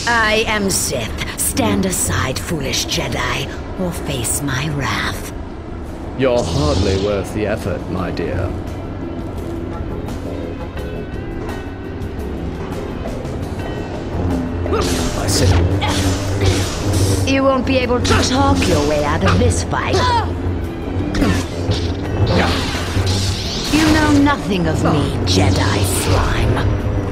I am Sith. Stand aside, foolish Jedi, or face my wrath. You're hardly worth the effort, my dear. I said... You won't be able to talk your way out of this fight. You know nothing of me, Jedi slime.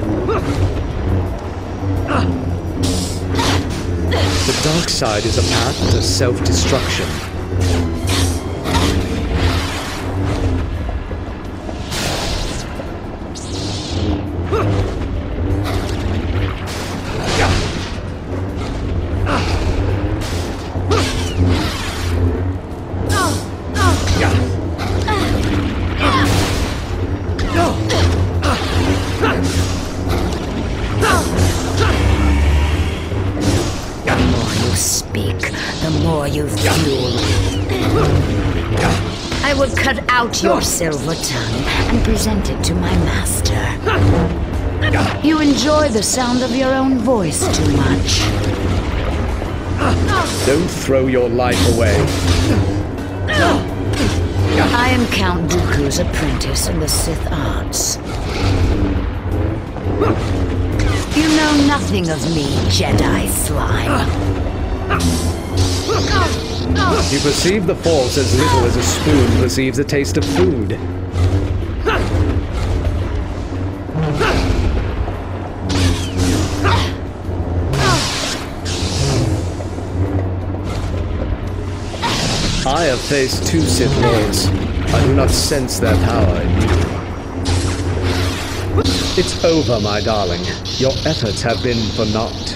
The dark side is a path to self-destruction. I will cut out your silver tongue and present it to my master. You enjoy the sound of your own voice too much. Don't throw your life away. I am Count Dooku's apprentice in the Sith arts. You know nothing of me, Jedi slime. You perceive the Force as little as a spoon perceives the taste of food. I have faced 2 Sith Lords. I do not sense their power in you. It's over, my darling. Your efforts have been for naught.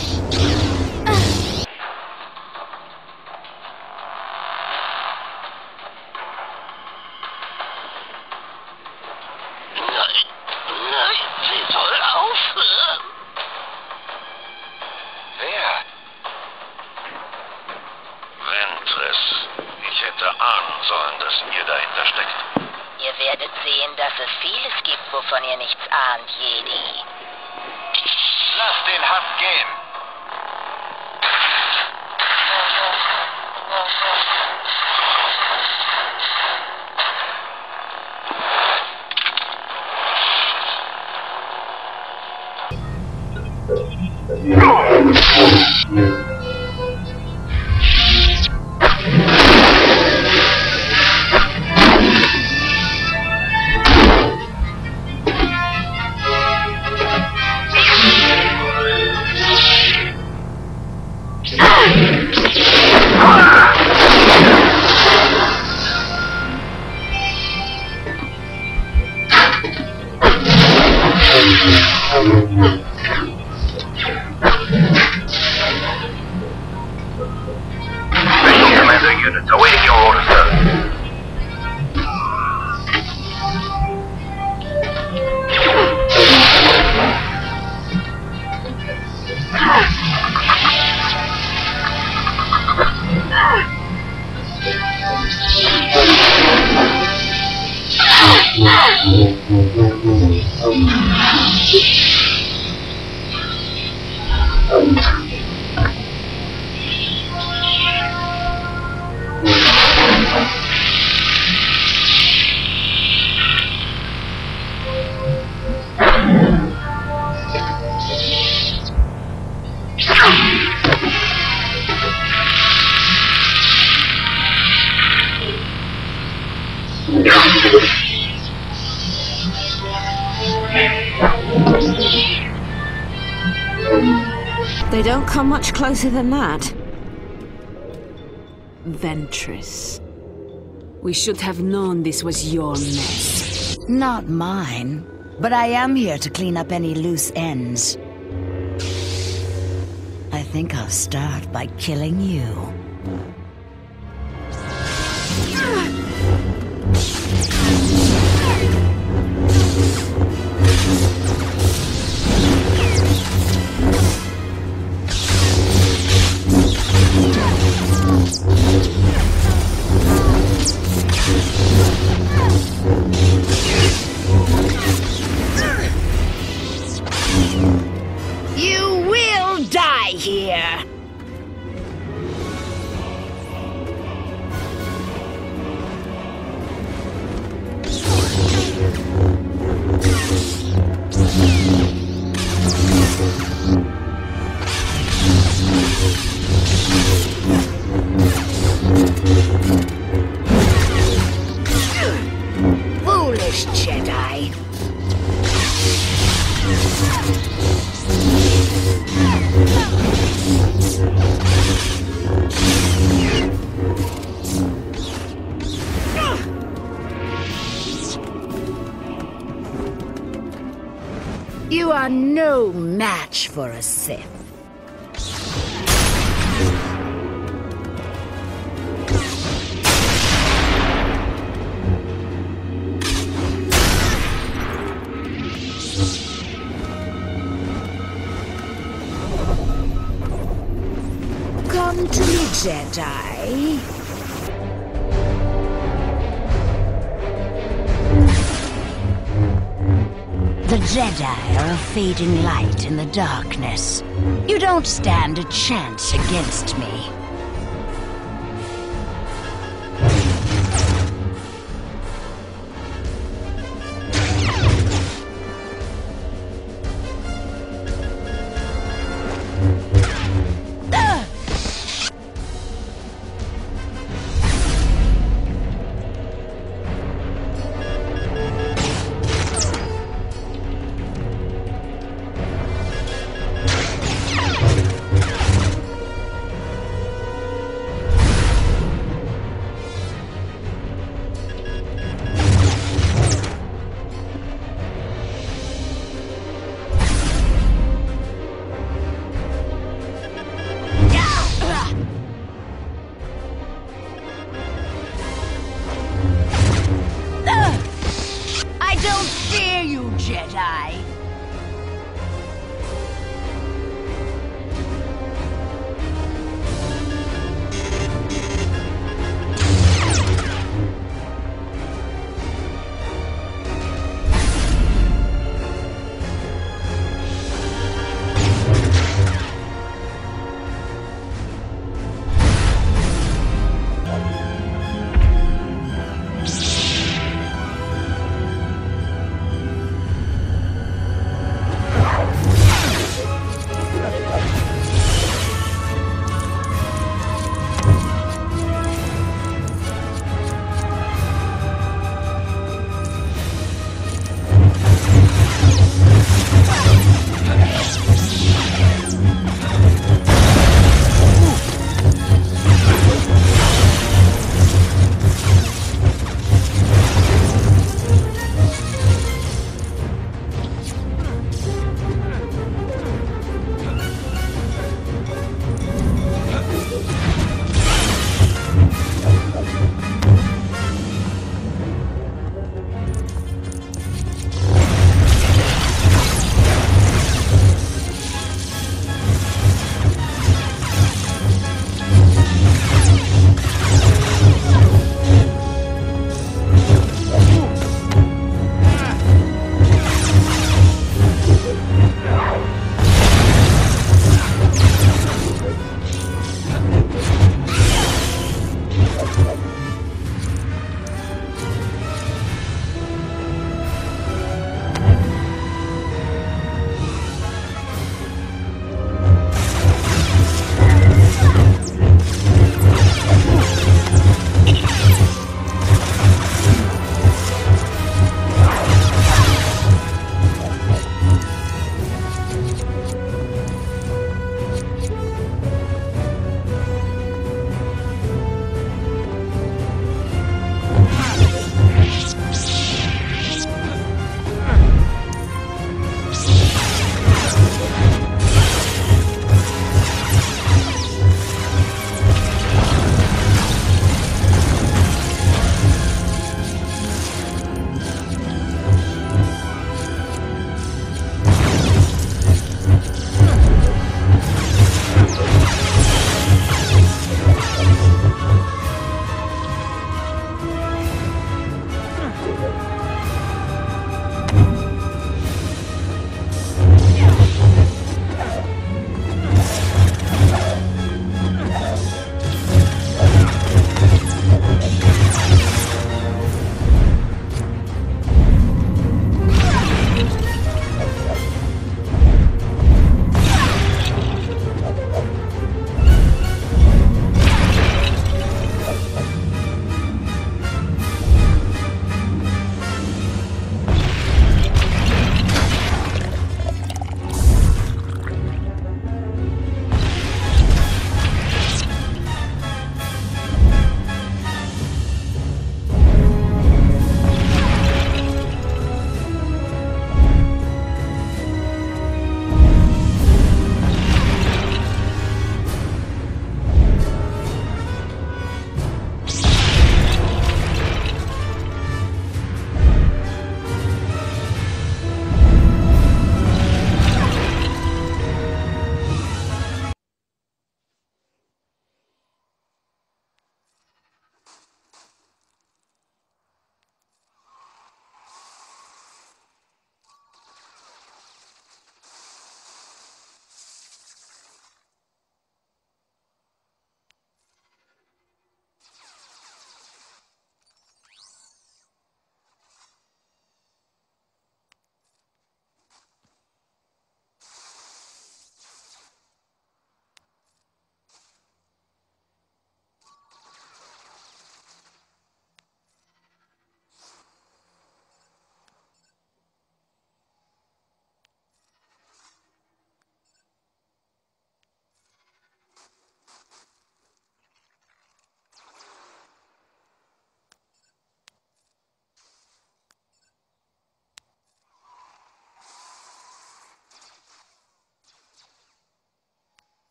Ventress, ich hätte ahnen sollen, dass ihr dahinter steckt. Ihr werdet sehen, dass es vieles gibt, wovon ihr nichts ahnt, Jedi. Lasst den Hass gehen! Commander units awaiting your orders, sir. They don't come much closer than that. Ventress. We should have known this was your mess. Not mine, but I am here to clean up any loose ends. I think I'll start by killing you. You will die here! are no match for a Sith. Come to me, Jedi. The Jedi are a fading light in the darkness. You don't stand a chance against me.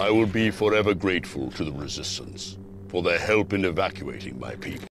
I will be forever grateful to the Resistance for their help in evacuating my people.